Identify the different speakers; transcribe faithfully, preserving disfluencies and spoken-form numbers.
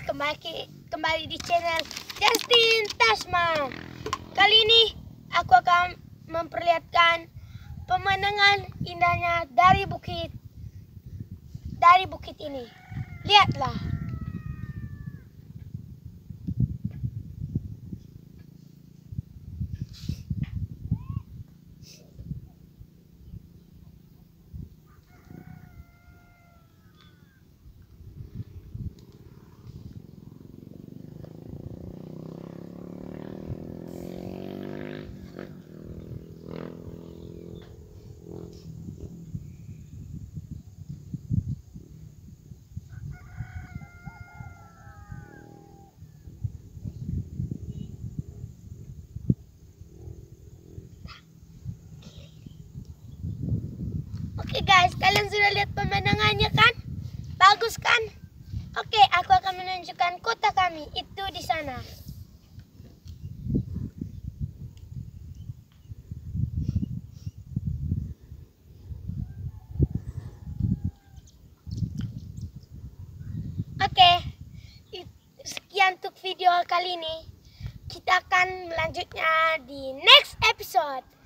Speaker 1: kembali kembali di channel Justin Tasma. Kali ini aku akan memperlihatkan pemandangan indahnya dari bukit dari bukit ini. Lihatlah. Oke guys, kalian sudah lihat pemandangannya kan? Bagus kan? Oke, aku akan menunjukkan kota kami. Itu di sana. Oke, sekian untuk video kali ini. Kita akan melanjutnya di next episode.